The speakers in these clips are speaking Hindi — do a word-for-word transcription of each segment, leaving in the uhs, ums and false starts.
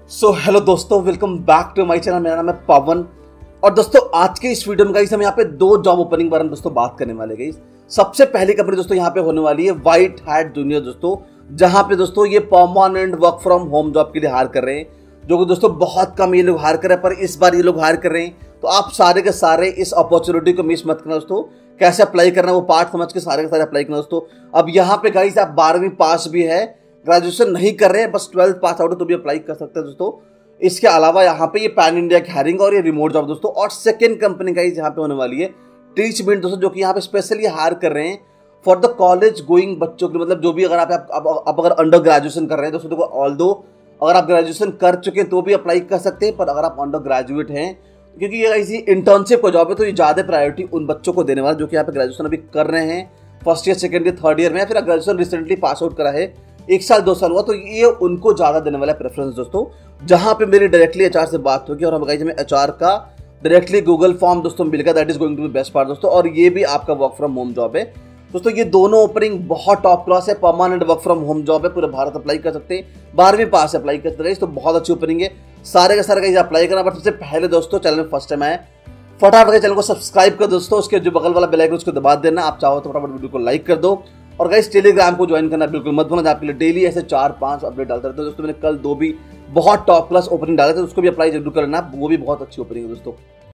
सो हेलो दोस्तों, welcome back to my channel. मेरा नाम है पवन और दोस्तों आज के इस वीडियो में गाइस हम यहाँ पे दो जॉब ओपनिंग बारे में दोस्तों बात करने वाले गाइस। सबसे पहली कंपनी दोस्तों यहाँ पे होने वाली है व्हाइट हैट जूनियर दोस्तों, जहाँ पे दोस्तों ये permanent work from home job के लिए हायर कर रहे हैं, जो कि दोस्तों बहुत कम ये लोग हायर कर रहे हैं, पर इस बार ये लोग हायर कर रहे हैं। तो आप सारे के सारे इस अपॉर्चुनिटी को मिस मत करना दोस्तों। कैसे अप्लाई करना वो पार्ट समझ के सारे के सारे अप्लाई करना दोस्तों। अब यहाँ पे गाइस आप बारहवीं पास भी है, ग्रेजुएशन नहीं कर रहे हैं, बस ट्वेल्थ पास आउट है तो भी अप्लाई कर सकते हैं दोस्तों। इसके अलावा यहाँ पे ये पैन इंडिया की हायरिंग और ये रिमोट जॉब दोस्तों। और सेकंड कंपनी का यहाँ पे होने वाली है टीचमेंट दोस्तों, जो कि यहाँ पे स्पेशली हायर कर रहे हैं फॉर द कॉलेज गोइंग बच्चों के, मतलब जो भी अगर आप आप, आप, आप अगर अंडर ग्रेजुएशन कर रहे हैं दोस्तों, देखो ऑल दो अगर आप ग्रेजुएशन कर चुके हैं तो भी अप्लाई कर सकते हैं, पर अगर आप अंडर ग्रेजुएट हैं, क्योंकि ये ऐसी इंटर्नशिप का जॉब है तो ये ज़्यादा प्रायोरिटी उन बच्चों को देने वाला जो कि यहाँ पे ग्रेजुएशन अभी कर रहे हैं, first year second year third year में, या फिर ग्रेजुएशन रिसेंटली पास आउट करा है, एक साल दो साल हुआ, तो ये उनको ज़्यादा देने वाला है प्रेफरेंस दोस्तों। जहाँ पे मेरी डायरेक्टली एचआर से बात होगी और हम गाइस हमें एचआर का डायरेक्टली गूगल फॉर्म दोस्तों मिलेगा, that is going to be best part दोस्तों। और ये भी आपका वर्क फ्रॉम होम जॉब है दोस्तों। ये दोनों ओपनिंग बहुत टॉप क्लास है, permanent work from home job है, पूरे भारत अप्लाई कर सकते हैं, बारहवीं पास अप्लाई कर सकते हैं, तो बहुत अच्छी ओपनिंग है। सारे का सारे का अप्लाई करना, बट सबसे पहले दोस्तों चैनल में फर्स्ट टाइम आए फटाफट चैनल को सब्सक्राइब कर दोस्तों, उसके जो बगल वाला बेल आइकन उसको दबा देना। आप चाहो तो फटाफट वीडियो को लाइक कर दो और गाइस टेलीग्राम को ज्वाइन करना बिल्कुल मत भूलना, आपके लिए डेली ऐसे चार पांच अपडेट डालते रहते हैं दोस्तों। मैंने कल दो भी बहुत टॉप क्लास ओपनिंग डाले थे, उसको भी अप्लाई जरूर करना, वो भी बहुत अच्छी ओपनिंग है दोस्तों।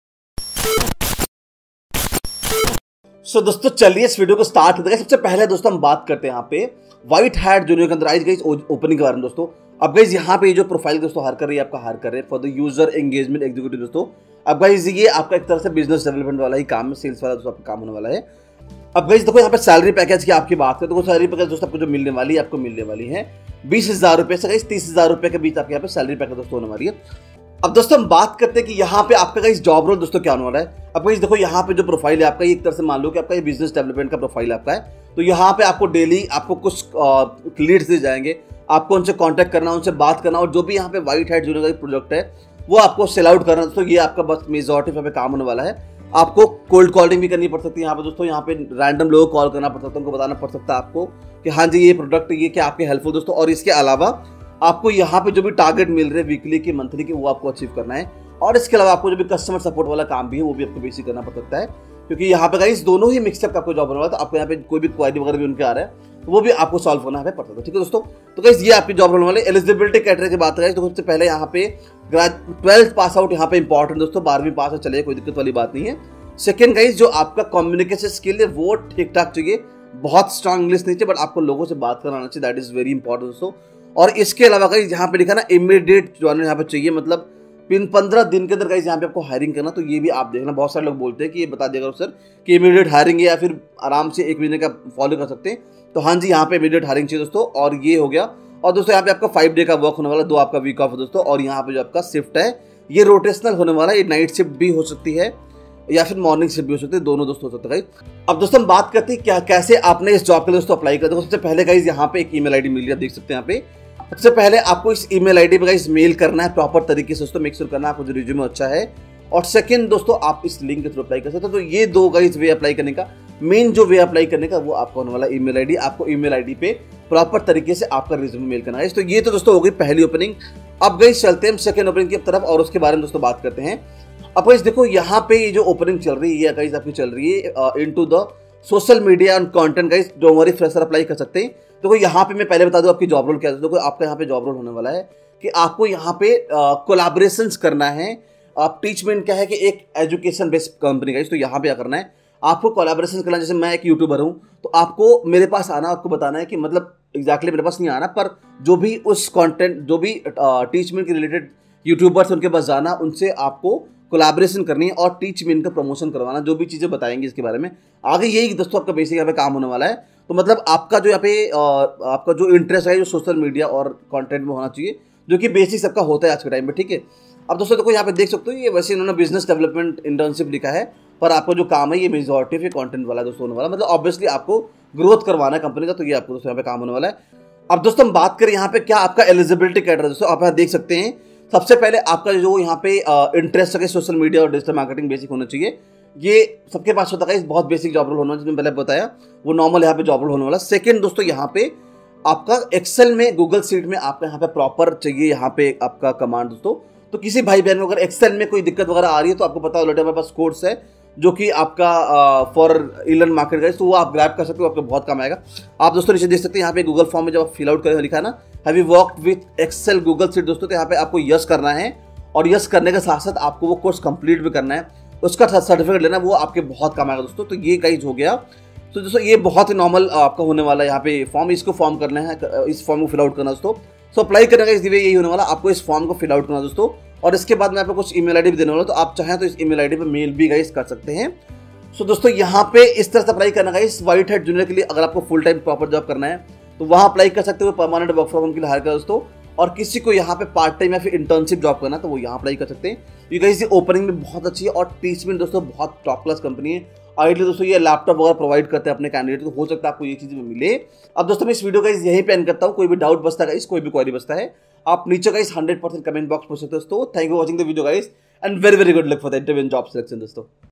सो so, दोस्तों चलिए इस वीडियो को स्टार्ट करते हैं। सबसे पहले दोस्तों हम बात करते हैं यहाँ पे व्हाइट हैट जूनियर के अंदर आई गई ओपनिंग के बारे में दोस्तों। अब गाइस यहाँ पे जो प्रोफाइल दोस्तों हायर कर रही है, आपका हायर कर रहे हैं for the user engagement executive दोस्तों। अब गाइस ये आपका एक तरह से बिजनेस डेवलपमेंट वाला ही काम है, सेल्स वाला दोस्तों आपका काम होने वाला है। अब गाइस देखो यहाँ पे सैलरी पैकेज की आपकी बात करें तो सैलरी पैकेज दोस्तों आपको जो मिलने वाली है, आपको मिलने वाली है बीस हजार रुपए से गाइस तीस हजार रुपए के बीच आपके यहाँ पे सैलरी पैकेज दोस्तों होने वाली है। अब दोस्तों हम बात करते हैं कि यहाँ पे आपका गाइस जॉब रोल दोस्तों क्या होने वाला है। अब गाइस देखो यहाँ पे जो प्रोफाइल है आपका, एक तरह से मान लो कि आपका ये बिजनेस डेवलपमेंट का प्रोफाइल आपका है, तो यहाँ पे आपको डेली आपको कुछ लीड्स दिए जाएंगे, आपको उनसे कांटेक्ट करना, उनसे बात करना, और जो भी यहाँ पे व्हाइट हैट जूनियर का प्रोजेक्ट है वो आपको सेल आउट करना दोस्तों। ये आपका बस मेजॉरिटी पे काम होने वाला है। आपको कोल्ड कॉलिंग भी करनी पड़ सकती है यहाँ पे दोस्तों, यहाँ पे रैंडम लोगों को कॉल करना पड़ सकता है, उनको बताना पड़ सकता है आपको कि हाँ जी ये प्रोडक्ट ये क्या आपके हेल्पफुल दोस्तों। और इसके अलावा आपको यहाँ पे जो भी टारगेट मिल रहे हैं वीकली के मंथली के, वो आपको अचीव करना है। और इसके अलावा आपको जो भी कस्टमर सपोर्ट वाला काम भी है वो भी आपको बेसिक करना पड़ सकता है, क्योंकि यहाँ पे गाइस दोनों ही मिक्सअप का आपको जॉब होने वाला है। तो आपको यहाँ पे कोई भी क्वारी वगैरह भी उनके आ रहा है तो वो भी आपको सॉल्व करना है पड़ सकता है, ठीक है दोस्तों। तो गाइस ये आपकी जॉब होने वाले। एलिजिबिलिटी क्राइटेरिया की बात करें तो सबसे पहले यहाँ पे ट्वेल्थ पास आउट यहाँ पे इंपॉर्टेंट दोस्तों, बारहवीं पास आउट चलिए, कोई दिक्कत वाली बात नहीं है। सेकेंड गाइस जो आपका कम्युनिकेशन स्किल है वो ठीक ठाक चाहिए, बहुत स्ट्रांग इंग्लिश नहीं चाहिए, बट आपको लोगों से बात करना चाहिए, दैट इज वेरी इंपॉर्टेंट दोस्तों। और इसके अलावा गाइस यहाँ पे लिखा ना इमीडिएट ज्वाइनर यहाँ पे चाहिए, मतलब पिन पंद्रह दिन के अंदर गाइस यहाँ पे आपको हायरिंग करना। तो ये भी आप देखना, बहुत सारे लोग बोलते हैं कि ये बता देगा सर कि इमीडिएट हायरिंग है या फिर आराम से एक महीने का फॉलो कर सकते हैं, तो हाँ जी यहाँ पे इमीडिएट हायरिंग चाहिए दोस्तों। और ये हो गया। और दोस्तों यहाँ पे आपका फाइव डे का वर्क होने वाला, दो आपका वीक ऑफ है दोस्तों। और यहाँ पे जो आपका शिफ्ट है ये रोटेशनल होने वाला है, ये नाइट शिफ्ट भी हो सकती है या फिर मॉर्निंग शिफ्ट भी हो सकती है, दोनों दोस्तों हो सकता है। अब दोस्तों हम बात करते हैं क्या कैसे आपने इस जॉब के लिए दोस्तों अप्लाई कर। सबसे पहले गाइस यहाँ पे एक ईमेल आईडी मिल रही है, आप देख सकते हैं यहाँ पे। सबसे पहले आपको इस ईमेल आईडी पे गाइस मेल करना है प्रॉपर तरीके से दोस्तों, मेक श्योर करना है आपको जो रिज्यूमे अच्छा है। और सेकंड दोस्तों आप इस लिंक के थ्रू अप्लाई कर सकते हो। तो ये दो गाइस वे अप्लाई करने का, मेन जो वे अप्लाई करने का वो आपका होने वाला ईमेल आईडी। आपको ईमेल आईडी पे प्रॉपर तरीके से आपका रिज्यूमे मेल करना है। तो ये तो दोस्तों हो गई पहली ओपनिंग। अब गाइस चलते हैं सेकंड ओपनिंग की तरफ और उसके बारे में दोस्तों बात करते हैं। अब गाइस देखो यहाँ पे ये जो ओपनिंग चल रही है गाइस आपकी चल रही है into the social media and content guys, don't worry fresher apply कर सकते हैं। देखो यहाँ पे मैं पहले बता दूं आपकी जॉब रोल क्या है। देखो आपका यहाँ पे जॉब रोल होने वाला है कि आपको यहाँ पे कोलैबोरेशंस करना है। आप टीचमेंट क्या है कि एक एजुकेशन बेस्ड कंपनी गाइस, तो यहाँ पे क्या करना है आपको कोलैबोरेशन करना है। जैसे मैं एक यूट्यूबर हूँ तो आपको मेरे पास आना, आपको बताना है कि मतलब एग्जैक्टली मेरे पास नहीं आना, पर जो भी उस कंटेंट जो भी टीचमेंट के रिलेटेड यूट्यूबर्स उनके पास जाना, उनसे आपको कोलैबोरेशन करनी है और टीचमेंट का प्रमोशन करवाना, जो भी चीज़ें बताएंगे इसके बारे में आगे। यही दोस्तों आपका बेसिक यहाँ पे काम होने वाला है। तो मतलब आपका जो यहाँ पे आपका जो इंटरेस्ट है जो सोशल मीडिया और कंटेंट में होना चाहिए, जो कि बेसिक सबका होता है आज के टाइम में, ठीक है। अब दोस्तों देखो यहाँ पे देख सकते हो, ये वैसे इन्होंने बिजनेस डेवलपमेंट इंटर्नशिप लिखा है, पर आपको जो काम है ये मेजॉरिटी पे कंटेंट वाला दोस्तों होने वाला, मतलब ऑब्वियसली आपको ग्रोथ करवाना है कंपनी का, तो ये आपको दोस्तों यहाँ पे काम होने वाला है। अब दोस्तों हम बात करें यहाँ पे क्या आपका एलिजिबिलिटी क्राइटेरिया दोस्तों, आप यहाँ देख सकते हैं। सबसे पहले आपका जो यहाँ पे इंटरेस्ट है सोशल मीडिया और डिजिटल मार्केटिंग बेसिक होना चाहिए, ये सबके पास होता है। बहुत बेसिक जॉब रोल होना, जिसमें पहले बताया वो नॉर्मल यहाँ पे जॉब रोल होने वाला। सेकंड दोस्तों यहाँ पे आपका एक्सेल में, गूगल सीट में आपका यहाँ पे प्रॉपर चाहिए यहाँ पे आपका कमांड दोस्तों। तो किसी भाई बहन को अगर एक्सेल में कोई दिक्कत वगैरह आ रही है तो आपको पता ऑलरेडी हमारे पास कोर्स है जो कि आपका फॉर इलन मार्केट गाइस, तो वो आप ग्रैब कर सकते हो, आपको बहुत काम आएगा। आप दोस्तों नीचे देख सकते हैं यहाँ पे गूगल फॉर्म में जब आप फिल आउट करें लिखा है ना have you worked with Excel Google sheet दोस्तों, तो यहाँ पे आपको यस करना है और यस करने के साथ साथ आपको वो कोर्स कंप्लीट भी करना है, उसका सर्टिफिकेट लेना, वो आपके बहुत काम आएगा दोस्तों। तो ये गाइस हो गया। तो दोस्तों ये बहुत ही नॉर्मल आपका होने वाला है यहाँ पे फॉर्म, इसको फॉर्म करना है, इस फॉर्म को फिल आउट करना दोस्तों। सो अप्लाई करने का इस वे यही होने वाला, आपको इस फॉर्म को फिल आउट करना दोस्तों। और इसके बाद मैं आपको कुछ ईमेल आईडी भी देने वाला हूं, तो आप चाहें तो इस ईमेल आईडी पे मेल भी गाइस कर सकते हैं। सो दोस्तों यहाँ पे इस तरह से अप्लाई करना गाइस व्हाइट हैट जूनियर के लिए। अगर आपको फुल टाइम प्रॉपर जॉब करना है तो वहाँ अप्लाई कर सकते हो, परमानेंट वर्क फ्रॉम होम के लिए हायर कर दोस्तों। और किसी को यहाँ पे पार्ट टाइम या फिर इंटर्नशिप जॉब करना तो वो यहाँ अप्लाई कर सकते हैं। ये गाइस ये ओपनिंग में बहुत अच्छी है और टीचमेंट दोस्तों बहुत टॉप क्लास कंपनी है। आइडिया दोस्तों ये लैपटॉप वगैरह प्रोवाइड करते हैं अपने कैंडिडेट को, हो सकता है आपको ये चीज़ में मिले। अब दोस्तों मैं इस वीडियो का यहीं पे एंड करता हूँ। कोई भी डाउट बचता है गाइस, कोई भी क्वेरी बचता है, आप नीचे guys hundred percent comment box पूछ सकते हो दोस्तों। Thank you for watching the video guys and very very good luck for the interview and job selection दोस्तों।